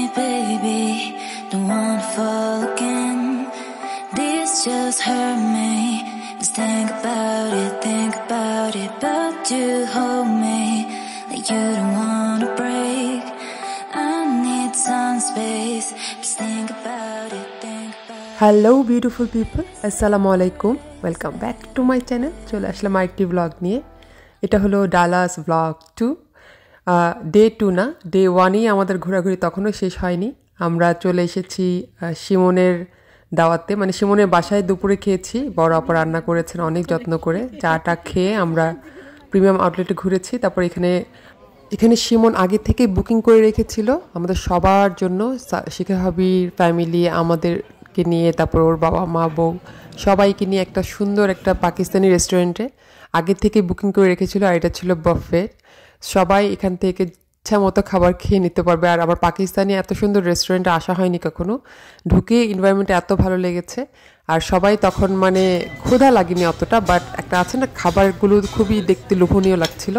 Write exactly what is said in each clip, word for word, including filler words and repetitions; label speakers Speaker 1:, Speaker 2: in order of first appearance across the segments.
Speaker 1: baby, don't wanna fall again. This just hurt me. Just think about it, think about it. But you hold me like you don't wanna break. I need some space. Just think about it, think about it.
Speaker 2: Hello beautiful people, assalamu alaikum. Welcome back to my channel. চলে আসলাম আরেকটি blog নিয়ে। এটা হলো Dallas blog two. Day two না, day ওয়ানই আমাদের ঘোরাঘুরি তখনও শেষ হয়নি। আমরা চলে এসেছি শিমনের দাওয়াতে, মানে শিমনের বাসায় দুপুরে খেয়েছি। বড় আপা রান্না করেছেন অনেক যত্ন করে। চাটা খেয়ে আমরা প্রিমিয়াম আউটলেটে ঘুরেছি। তারপর এখানে এখানে শিমন আগে থেকে বুকিং করে রেখেছিল আমাদের সবার জন্য, শিখা হাবির ফ্যামিলি, আমাদেরকে নিয়ে, তারপর ওর বাবা মা বউ সবাইকে নিয়ে একটা সুন্দর একটা পাকিস্তানি রেস্টুরেন্টে আগে থেকে বুকিং করে রেখেছিল। আর এটা ছিল বাফেট, সবাই এখান থেকে ইচ্ছা মতো খাবার খেয়ে নিতে পারবে। আর আবার পাকিস্তানি এত সুন্দর রেস্টুরেন্টে আসা হয়নি কখনো, ঢুকে এনভায়রনমেন্টে এত ভালো লেগেছে। আর সবাই তখন মানে ক্ষুধা লাগেনি অতটা, বাট একটা আছে না, খাবারগুলো খুবই দেখতে লোভনীয় লাগছিল।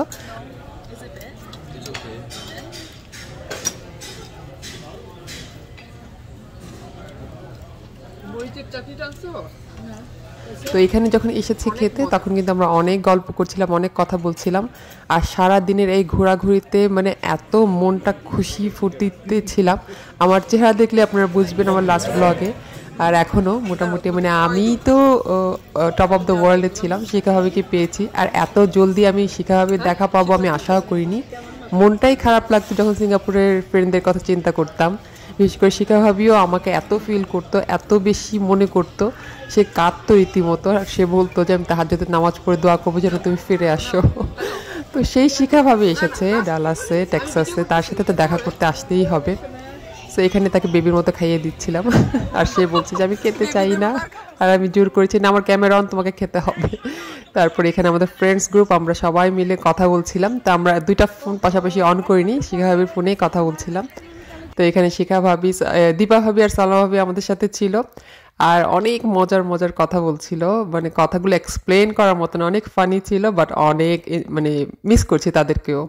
Speaker 2: তো এখানে যখন এসেছি খেতে, তখন কিন্তু আমরা অনেক গল্প করছিলাম, অনেক কথা বলছিলাম। আর সারা দিনের এই ঘোরাঘুরিতে মানে এত মনটা খুশি ফুর্তিতে ছিলাম, আমার চেহারা দেখলে আপনারা বুঝবেন আমার লাস্ট ব্লগে। আর এখনও মোটামুটি মানে আমি তো টপ অফ দ্য ওয়ার্ল্ডে ছিলাম, শিখা হাবিকে পেয়েছি। আর এত জলদি আমি শিখা হাবির দেখা পাবো আমি আশাও করিনি। মনটাই খারাপ লাগতো যখন সিঙ্গাপুরের ফ্রেন্ডদের কথা চিন্তা করতাম। বিশেষ করে শিখা ভাবিও আমাকে এত ফিল করতো, এত বেশি মনে করতো, সে কাঁদতো রীতিমতো। আর সে বলতো যে আমি তাহাজ্জুদের নামাজ পড়ে দোয়া করবো যেন তুমি ফিরে আসো। তো সেই শিখা ভাবি এসেছে ডালাসে, টেক্সাসে, তার সাথে তো দেখা করতে আসতেই হবে। সো এখানে তাকে বেবির মতো খাইয়ে দিচ্ছিলাম। আর সে বলছে যে আমি খেতে চাই না, আর আমি জোর করেছি না, আমার ক্যামেরা অন, তোমাকে খেতে হবে। তারপর এখানে আমাদের ফ্রেন্ডস গ্রুপ, আমরা সবাই মিলে কথা বলছিলাম। তো আমরা দুইটা ফোন পাশাপাশি অন করিনি, শিখা ভাবির ফোনেই কথা বলছিলাম। তো এখানে শিখা ভাবি, দীপা ভাবি আর সালমা ভাবি আমাদের সাথে ছিল। আর অনেক মজার মজার কথা বলছিল, মানে কথাগুলো এক্সপ্লেন করার মতন, অনেক ফানি ছিল। বাট অনেক মানে মিস করছি তাদেরকেও।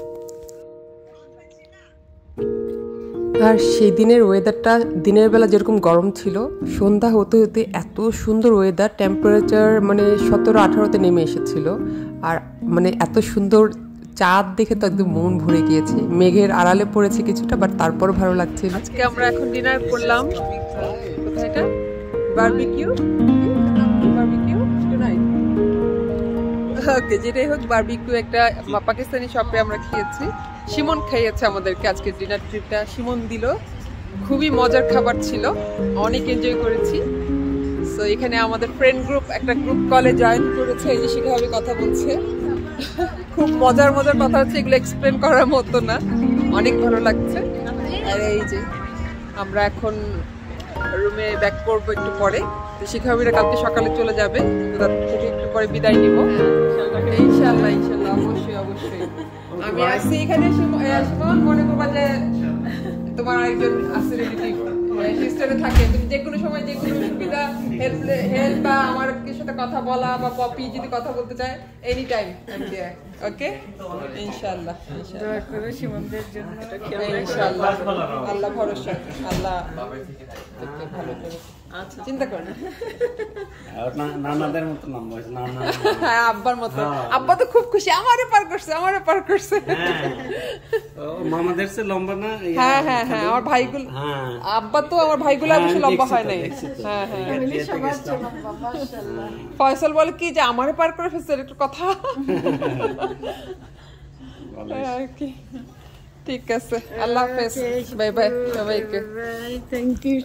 Speaker 2: আর সেই দিনের ওয়েদারটা, দিনের বেলা যেরকম গরম ছিল, সন্ধ্যা হতে হতে এত সুন্দর ওয়েদার, টেম্পারেচার মানে সতেরো আঠারোতে নেমে এসেছিল। আর মানে এত সুন্দর চাঁদ দেখে তো একদম মন ভরে গিয়েছে। মেঘের আড়ালে পড়েছে কিছুটা, বাট তারপর ভালো লাগছে। আজকে আমরা এখন ডিনার করলাম, কোথায় এটা, বারবিকিউ বারবিকিউ টুনাইট। ওকে, যেটাই হোক, বারবিকিউ একটা পাকিস্তানি শপে আমরা খেয়েছি। শিমন খাইয়েছে আমাদেরকে আজকে ডিনার ট্রিপটা, শিমন দিল। খুবই মজার খাবার ছিল, অনেক এনজয় করেছি। সো এখানে আমাদের ফ্রেন্ড গ্রুপ একটা গ্রুপ কলে জয়েন করেছে, এই যে শিখা ভাবে কথা বলছে। খুব মজার মজার কথা হচ্ছে, এগুলো এক্সপ্লেন করার মতো না, অনেক ভালো লাগছে। আর এই যে আমরা এখন রুমে ব্যাক করবো একটু পরে। তো শিখা ভাবিরা কালকে সকালে চলে যাবে, তো তার থেকে একটু পরে বিদায় নিব ইনশাল্লাহ। ইনশাল্লাহ, অবশ্যই অবশ্যই। আমি আসছি এখানে, মনে করবা যে তোমার আরেকজন আছে রিলেটিভ সিস্টারে থাকে, তুমি যে কোনো সময় যে কোনো সুবিধা, হেল্প হেল্প বা আমার সাথে কথা বলা, বা পপি যদি কথা বলতে চায়, এনি টাইম আমি দেয়ার। ওকে, ইনশাআল্লাহ দোয়া করো শিমনদের জন্য। ইনশাআল্লাহ, আল্লাহ ভরসা, আল্লাহ ভালো করে। আচ্ছা, চিন্তা করো না।
Speaker 3: নানাদের মতো নাম বলছে, নানা।
Speaker 2: হ্যাঁ, আব্বার মতো। আব্বা তো খুব খুশি, আমারে পার করছে, আমারে পার করছে।
Speaker 3: মামাদের চেয়ে লম্বা না?
Speaker 2: হ্যাঁ হ্যাঁ হ্যাঁ, আমার ভাইগুলো, আব্বা তো আমার ভাইগুলো বেশি লম্বা হয় নাই। হ্যাঁ হ্যাঁ, ফয়সাল বলে কি যে আমারে পার করে ফেলছে, একটু কথা আর কি। ঠিক আছে, আল্লাহ হাফেজ, বাই বাই সবাইকে।
Speaker 4: থ্যাংক ইউ,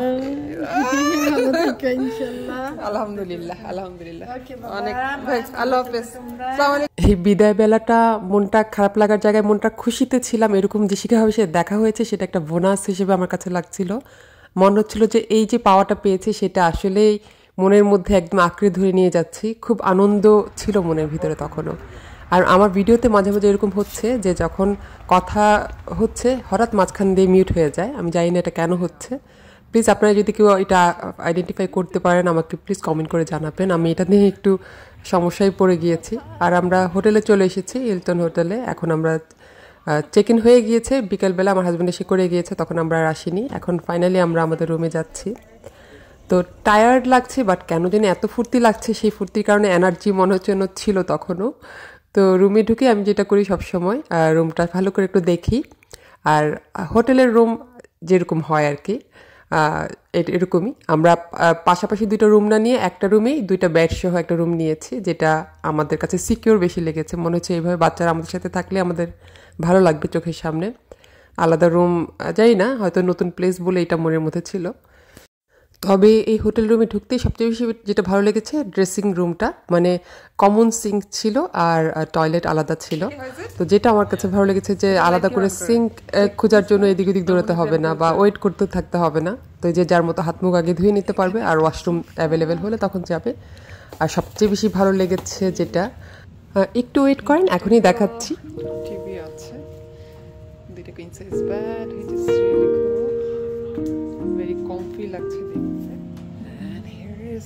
Speaker 2: আলহামদুলিল্লাহ আলহামদুলিল্লাহ, অনেক আল্লাহ হাফেজ। এই বিদায় বেলাটা মনটা খারাপ লাগার জায়গায় মনটা খুশিতে ছিলাম, এরকম যে শিখা হাবির সাথে দেখা হয়েছে সেটা একটা বোনাস হিসেবে আমার কাছে লাগছিল। মনে হচ্ছিল যে এই যে পাওয়াটা পেয়েছি সেটা আসলেই মনের মধ্যে একদম আঁকড়ে ধরে নিয়ে যাচ্ছি। খুব আনন্দ ছিল মনের ভিতরে তখনও। আর আমার ভিডিওতে মাঝে মাঝে এরকম হচ্ছে যে যখন কথা হচ্ছে হঠাৎ মাঝখান দিয়ে মিউট হয়ে যায়, আমি জানি না এটা কেন হচ্ছে। প্লিজ আপনারা যদি কেউ এটা আইডেন্টিফাই করতে পারেন আমাকে প্লিজ কমেন্ট করে জানাবেন, আমি এটা নিয়ে একটু সমস্যায় পড়ে গিয়েছি। আর আমরা হোটেলে চলে এসেছি, হিলটন হোটেলে। এখন আমরা চেক ইন হয়ে গিয়েছে বিকেলবেলা, আমার হাজব্যান্ড এসে করে গিয়েছে, তখন আমরা আর আসিনি। এখন ফাইনালি আমরা আমাদের রুমে যাচ্ছি। তো টায়ার্ড লাগছে, বাট কেন জানি এত ফুর্তি লাগছে, সেই ফুর্তির কারণে এনার্জি মনে হচ্ছে ছিল তখনও। তো রুমে ঢুকে আমি যেটা করি সবসময়, রুমটা ভালো করে একটু দেখি। আর হোটেলের রুম যেরকম হয় আর কি এরকমই, আমরা পাশাপাশি দুইটা রুম না নিয়ে একটা রুমেই দুইটা বেড সহ একটা রুম নিয়েছি, যেটা আমাদের কাছে সিকিউর বেশি লেগেছে। মনে হচ্ছে এইভাবে বাচ্চারা আমাদের সাথে থাকলে আমাদের ভালো লাগবে চোখের সামনে। আলাদা রুম যাই না, হয়তো নতুন প্লেস বলে এটা মনের মধ্যে ছিল। তবে এই হোটেল রুমে ঢুকতেই সবচেয়ে বেশি যেটা ভালো লেগেছে ড্রেসিং রুমটা, মানে কমন সিঙ্ক ছিল আর টয়লেট আলাদা ছিল। তো যেটা আমার কাছে ভালো লেগেছে যে আলাদা করে সিঙ্ক খোঁজার জন্য এদিক ওদিক দৌড়াতে হবে না বা ওয়েট করতে থাকতে হবে না। তো যে যার মতো হাত মুখ আগে ধুয়ে নিতে পারবে, আর ওয়াশরুম অ্যাভেলেবেল হলে তখন যাবে। আর সবচেয়ে বেশি ভালো লেগেছে যেটা, একটু ওয়েট করেন এখনই দেখাচ্ছি। টিভি আছে, দুইটা queen size bed, which is really cool, very comfy লাগছে দেখতে। And here is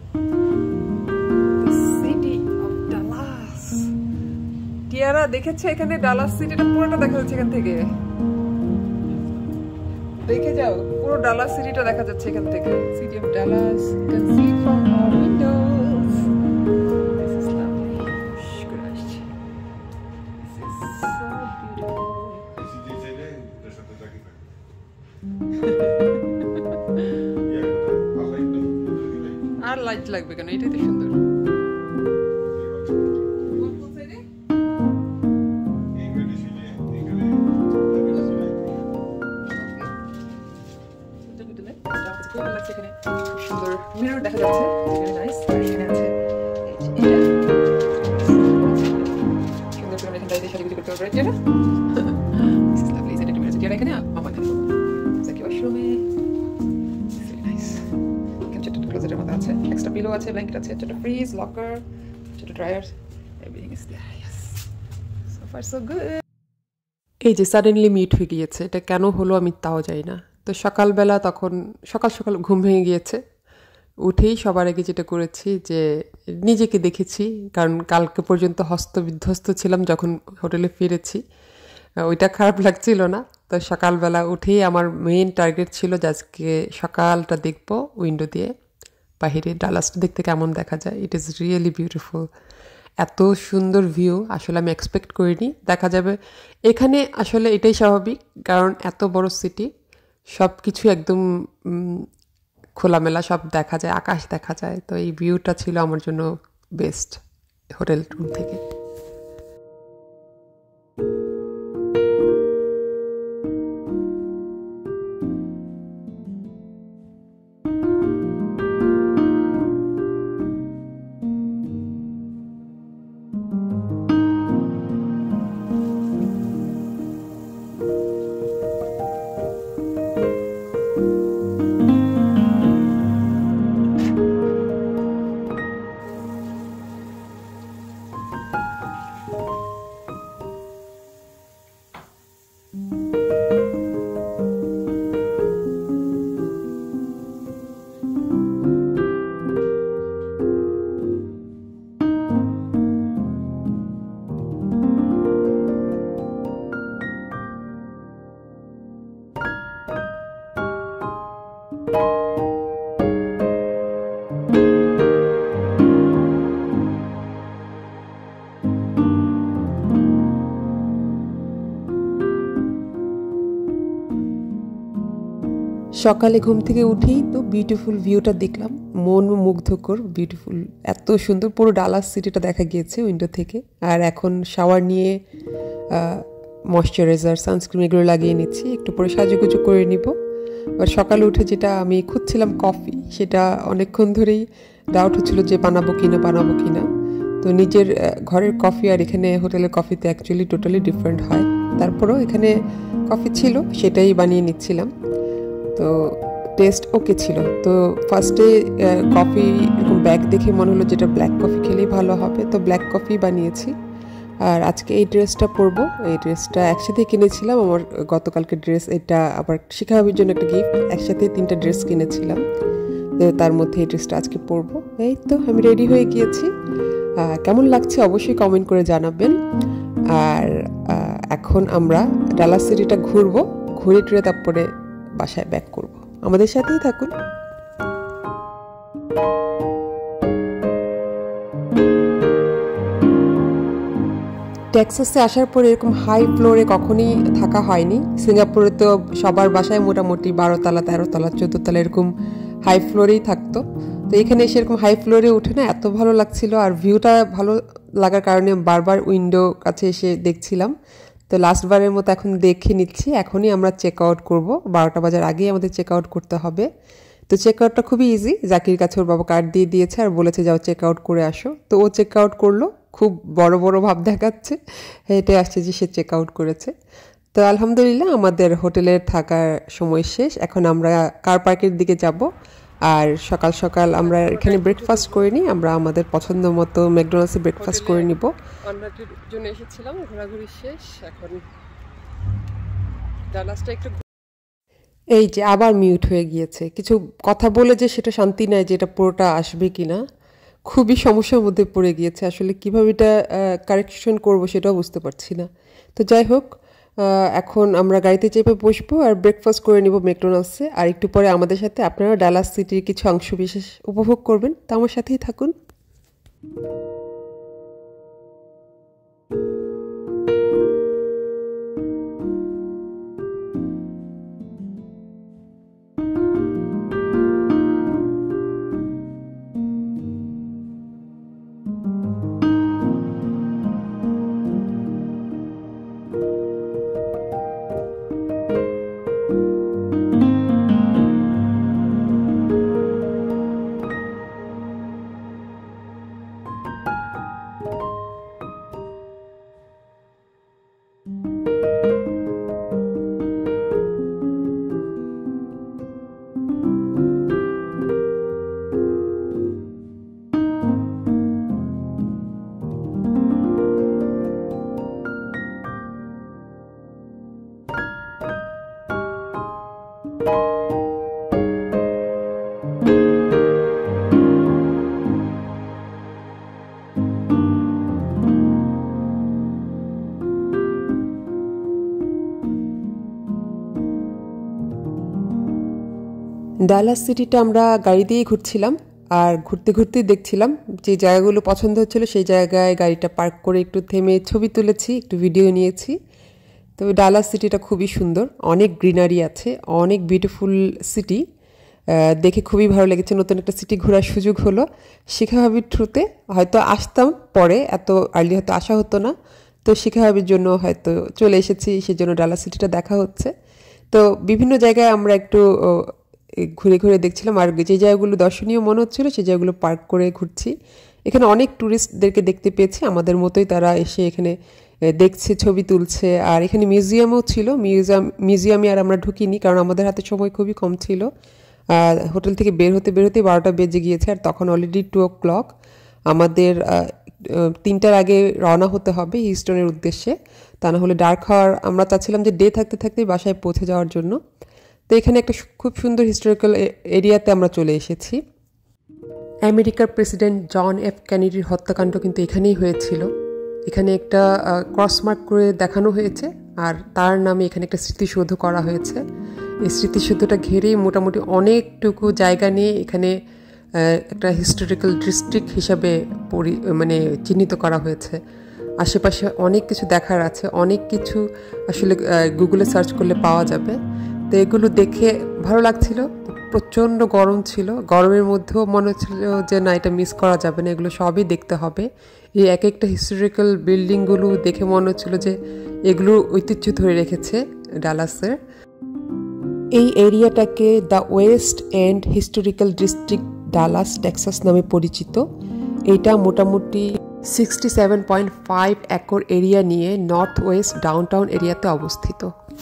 Speaker 2: the city of Dallas. টিয়ারা দেখেছে এখানে ডালাস সিটিটা পুরোটা দেখা যাচ্ছে এখান থেকে, দেখে যাও পুরো ডালাস সিটিটা দেখা যাচ্ছে এখান থেকে। City of Dallas, you can see from our windows. This is lovely. This is so beautiful. আর লাইট লাগবে কেন, এটাই তো সুন্দর। সুন্দর মিরর দেখা যাচ্ছে, নাইস। আর এখানে আছে সুন্দর করে এখানে দাঁড়িয়ে সাজুগুজু করতে পারবে যেটা দিস ইজ লাভলি। সেটা তুমি আছে যেটা এখানে মামা এখানে সাকি ওয়াশরুমে, ভেরি নাইস। এখানে ছোট ক্লোজেটের মতো আছে, এক্সট্রা পিলো আছে, ব্ল্যাঙ্কেট আছে, ছোট ফ্রিজ, লকার, ছোট dryer, everything is there. Yes, so far so good. এই যে সাডেনলি মিট হয়ে গিয়েছে, এটা কেন হলো আমি তাও জানি না। তো সকালবেলা তখন সকাল সকাল ঘুম ভেঙে গিয়েছে, উঠেই সবার আগে যেটা করেছি যে নিজেকে দেখেছি, কারণ কালকে পর্যন্ত হস্তবিধ্বস্ত ছিলাম যখন হোটেলে ফিরেছি, ওইটা খারাপ লাগছিল না। তো সকালবেলা উঠেই আমার মেইন টার্গেট ছিল যে আজকে সকালটা দেখব উইন্ডো দিয়ে বাহিরে ডালাসটা দেখতে কেমন দেখা যায়। ইট ইজ রিয়েলি বিউটিফুল, এত সুন্দর ভিউ আসলে আমি এক্সপেক্ট করিনি দেখা যাবে এখানে। আসলে এটাই স্বাভাবিক, কারণ এত বড় সিটি, সব কিছু একদম খোলামেলা, সব দেখা যায়, আকাশ দেখা যায়। তো এই ভিউটা ছিল আমার জন্য বেস্ট হোটেল রুম থেকে। সকালে ঘুম থেকে উঠেই তো বিউটিফুল ভিউটা দেখলাম, মন মুগ্ধকর বিউটিফুল, এত সুন্দর পুরো ডালাস সিটিটা দেখা গিয়েছে উইন্ডো থেকে। আর এখন শাওয়ার নিয়ে ময়শ্চারাইজার, সানস্ক্রিন এগুলো লাগিয়ে নিচ্ছি, একটু পরে সাজুগুজু করে নিব। আর সকালে উঠে যেটা আমি খুঁজছিলাম কফি, সেটা অনেকক্ষণ ধরেই ডাউট হচ্ছিল যে বানাবো কিনা বানাবো কিনা। তো নিজের ঘরের কফি আর এখানে হোটেলের কফিতে অ্যাকচুয়ালি টোটালি ডিফারেন্ট হয়, তারপরেও এখানে কফি ছিল সেটাই বানিয়ে নিচ্ছিলাম। তো টেস্ট ওকে ছিল। তো ফার্স্টে কফি এরকম ব্যাগ দেখে মনে হলো যেটা ব্ল্যাক কফি খেলেই ভালো হবে, তো ব্ল্যাক কফি বানিয়েছি। আর আজকে এই ড্রেসটা পরবো, এই ড্রেসটা একসাথে কিনেছিলাম, আমার গতকালকে ড্রেস, এটা আবার শিখাভাবির জন্য একটা গিফট, একসাথে তিনটা ড্রেস কিনেছিলাম, তো তার মধ্যে এই ড্রেসটা আজকে পরবো। এই তো আমি রেডি হয়ে গিয়েছি, কেমন লাগছে অবশ্যই কমেন্ট করে জানাবেন। আর এখন এখন আমরা ডালাস সিটিটা ঘুরবো, ঘুরে টুরে তারপরে বাসায় ব্যাক করব। আমাদের সাথেই থাকুন। টেক্সাসে আসার পরে এরকম হাই ফ্লোরে কখনই থাকা হয়নি। সিঙ্গাপুরে তো সবার বাসায় মোটামুটি বারো তলা তেরো তলা চোদ্দ তলা এরকম হাই ফ্লোরেই থাকতো। তো এখানে এসে এরকম হাই ফ্লোরে উঠে না এত ভালো লাগছিল, আর ভিউটা ভালো লাগার কারণে বারবার উইন্ডো কাছে এসে দেখছিলাম। তো লাস্টবারের মতো এখন দেখে নিচ্ছি। এখনই আমরা চেক আউট করবো, বারোটা বাজার আগেই আমাদের চেক আউট করতে হবে। তো চেক আউটটা খুবই ইজি। জাকির কাছে ওর বাবা কার্ড দিয়ে দিয়েছে আর বলেছে যাও চেক আউট করে আসো। তো ও চেক আউট করলো, খুব বড় বড় ভাব দেখাচ্ছে, হেঁটে আসছে যে সে চেক আউট করেছে। তো আলহামদুলিল্লাহ আমাদের হোটেলের থাকার সময় শেষ। এখন আমরা কার পার্কের দিকে যাব। আর সকাল সকাল আমরা এখানে ব্রেকফাস্ট করে নিই। আমরা আমাদের পছন্দ মতো ম্যাকডোনাল্ডসে ব্রেকফাস্ট করে নিব। অন্যটির জন্য এসেছিলাম, ঘোরাঘুরি শেষ। এখন ডালাসটা একটু, এই যে আবার মিউট হয়ে গিয়েছে। কিছু কথা বলে যে সেটা শান্তি নেয় যে এটা পুরোটা আসবে কিনা, খুবই সমস্যার মধ্যে পড়ে গিয়েছে। আসলে কীভাবে এটা কারেকশন করবো সেটাও বুঝতে পারছি না। তো যাই হোক, এখন আমরা গাড়িতে চেপে বসবো আর ব্রেকফাস্ট করে নিব ম্যাকডোনাল্ডসে। আর একটু পরে আমাদের সাথে আপনারা ডালাস সিটির কিছু অংশ বিশেষ উপভোগ করবেন। তো আমার সাথেই থাকুন। ডালাস সিটিটা আমরা গাড়ি দিয়েই ঘুরছিলাম, আর ঘুরতে ঘুরতেই দেখছিলাম যে জায়গাগুলো পছন্দ হচ্ছিল সেই জায়গায় গাড়িটা পার্ক করে একটু থেমে ছবি তুলেছি, একটু ভিডিও নিয়েছি। তবে ডালাস সিটিটা খুবই সুন্দর, অনেক গ্রিনারি আছে, অনেক বিউটিফুল সিটি। দেখে খুবই ভালো লেগেছে। নতুন একটা সিটি ঘোরার সুযোগ হলো শিখা ভাবির থ্রুতে। হয়তো আসতাম পরে, এত আর্লি হয়তো আসা হতো না। তো শিখা ভাবির জন্য হয়তো চলে এসেছি, সেজন্য ডালাস সিটিটা দেখা হচ্ছে। তো বিভিন্ন জায়গায় আমরা একটু ঘুরে ঘুরে দেখছিলাম, আর যে জায়গাগুলো দর্শনীয় মনে হচ্ছিলো সেই জায়গাগুলো পার্ক করে ঘুরছি। এখানে অনেক ট্যুরিস্টদেরকে দেখতে পেয়েছি, আমাদের মতোই তারা এসে এখানে দেখছে, ছবি তুলছে। আর এখানে মিউজিয়ামও ছিল। মিউজিয়াম মিউজিয়ামে আর আমরা ঢুকিনি, কারণ আমাদের হাতে সময় খুবই কম ছিল। হোটেল থেকে বের হতে বের হতে বারোটা বেজে গিয়েছে, আর তখন অলরেডি টু ও ক্লক। আমাদের তিনটার আগে রওনা হতে হবে হিউস্টনের উদ্দেশ্যে, তা না হলে ডার্ক হওয়ার, আমরা চাচ্ছিলাম যে ডে থাকতে থাকতে বাসায় পৌঁছে যাওয়ার জন্য। তো এখানে একটা খুব সুন্দর হিস্টোরিক্যাল এরিয়াতে আমরা চলে এসেছি। আমেরিকার প্রেসিডেন্ট জন এফ কেনেডির হত্যাকাণ্ড কিন্তু এখানেই হয়েছিল। এখানে একটা ক্রসমার্ক করে দেখানো হয়েছে, আর তার নামে এখানে একটা স্মৃতিসৌধ করা হয়েছে। এই স্মৃতিসৌধটা ঘিরেই মোটামুটি অনেকটুকু জায়গা নিয়ে এখানে একটা হিস্টোরিক্যাল ডিস্ট্রিক্ট হিসাবে পরি মানে চিহ্নিত করা হয়েছে। আশেপাশে অনেক কিছু দেখার আছে, অনেক কিছু আসলে গুগলে সার্চ করলে পাওয়া যাবে। তো এগুলো দেখে ভালো লাগছিল। প্রচণ্ড গরম ছিল, গরমের মধ্যেও মনে হচ্ছিল যে না, এটা মিস করা যাবে না, এগুলো সবই দেখতে হবে। এই এক একটা হিস্টোরিক্যাল বিল্ডিংগুলো দেখে মনে হচ্ছিল যে এগুলো ঐতিহ্য ধরে রেখেছে ডালাসের। এই এরিয়াটাকে the West End Historical District Dallas Texas নামে পরিচিত। এটা মোটামুটি sixty seven point five acre area নিয়ে নর্থ ওয়েস্ট ডাউনটাউন এরিয়াতে অবস্থিত।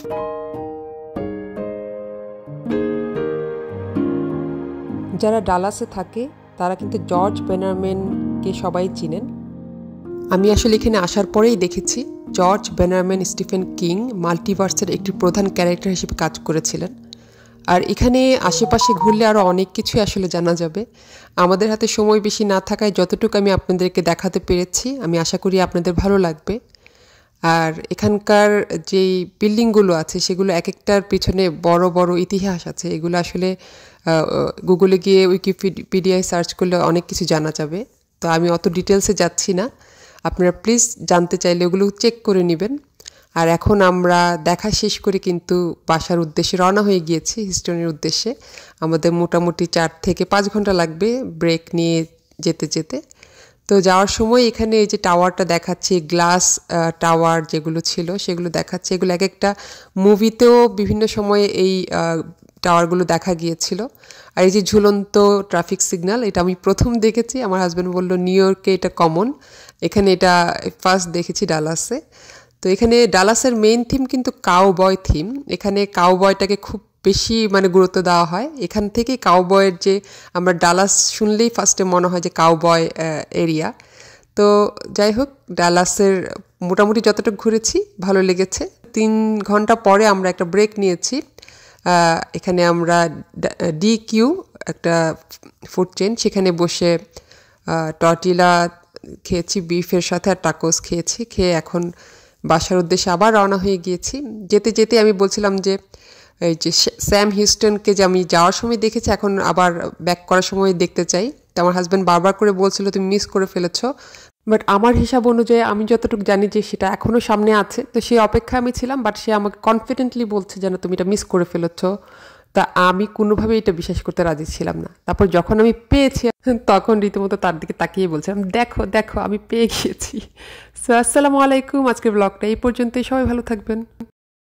Speaker 2: যারা ডালাসে থাকে তারা কিন্তু জর্জ বেনারম্যানকে সবাই চিনেন। আমি আসলে এখানে আসার পরেই দেখেছি জর্জ বেনারম্যান স্টিফেন কিং মাল্টিভার্সের একটি প্রধান ক্যারেক্টার হিসেবে কাজ করেছিলেন। আর এখানে আশেপাশে ঘুরলে আরও অনেক কিছুই আসলে জানা যাবে। আমাদের হাতে সময় বেশি না থাকায় যতটুকু আমি আপনাদেরকে দেখাতে পেরেছি, আমি আশা করি আপনাদের ভালো লাগবে। আর এখানকার যেই বিল্ডিংগুলো আছে সেগুলো এক একটার পিছনে বড় বড় ইতিহাস আছে। এগুলো আসলে গুগলে গিয়ে উইকিপিডিয়ায় সার্চ করলে অনেক কিছু জানা যাবে। তো আমি অত ডিটেলসে যাচ্ছি না, আপনারা প্লিজ জানতে চাইলে ওগুলো চেক করে নেবেন। আর এখন আমরা দেখা শেষ করে কিন্তু বাসার উদ্দেশ্যে রওনা হয়ে গিয়েছি, হিস্টনের উদ্দেশ্যে। আমাদের মোটামুটি চার থেকে পাঁচ ঘন্টা লাগবে ব্রেক নিয়ে যেতে যেতে। তো যাওয়ার সময় এখানে এই যে টাওয়ারটা দেখাচ্ছি, গ্লাস টাওয়ার যেগুলো ছিল সেগুলো দেখাচ্ছে। এগুলো এক একটা মুভিতেও বিভিন্ন সময়ে এই টাওয়ারগুলো দেখা গিয়েছিল। আর এই যে ঝুলন্ত ট্রাফিক সিগন্যাল, এটা আমি প্রথম দেখেছি। আমার হাজব্যান্ড বললো নিউ ইয়র্কে এটা কমন, এখানে এটা ফার্স্ট দেখেছি ডালাসে। তো এখানে ডালাসের মেইন থিম কিন্তু কাউবয় থিম। এখানে কাউবয়টাকে খুব বেশি মানে গুরুত্ব দেওয়া হয়। এখান থেকে কাউবয়ের যে আমরা ডালাস শুনলেই ফার্স্টে মনে হয় যে কাউবয় এরিয়া। তো যাই হোক, ডালাসের মোটামুটি যতটুকু ঘুরেছি ভালো লেগেছে। তিন ঘন্টা পরে আমরা একটা ব্রেক নিয়েছি। এখানে আমরা ডি কিউ একটা ফুড চেইন, সেখানে বসে টর্টিলা খেয়েছি বিফের সাথে, আর টাকোস খেয়েছি। খেয়ে এখন বাসার উদ্দেশ্যে আবার রওনা হয়ে গিয়েছি। যেতে যেতে আমি বলছিলাম যে এই যে স্যাম হিউস্টনকে যে আমি যাওয়ার সময় দেখেছি, এখন আবার ব্যাক করার সময় দেখতে চাই। তো আমার হাজব্যান্ড বারবার করে বলছিল তুমি মিস করে ফেলেছো, বাট আমার হিসাব অনুযায়ী আমি যতটুকু জানি যে সেটা এখনও সামনে আছে। তো সেই অপেক্ষা আমি ছিলাম, বাট সে আমাকে কনফিডেন্টলি বলছে যেন তুমি এটা মিস করে ফেলেছো। তা আমি কোনোভাবেই এটা বিশ্বাস করতে রাজি ছিলাম না। তারপর যখন আমি পেয়েছি তখন রীতিমতো তার দিকে তাকিয়ে বলছিলাম দেখো দেখো আমি পেয়ে গিয়েছি। সো আসসালামু আলাইকুম, আজকের ব্লগটা এই পর্যন্তই। সবাই ভালো থাকবেন।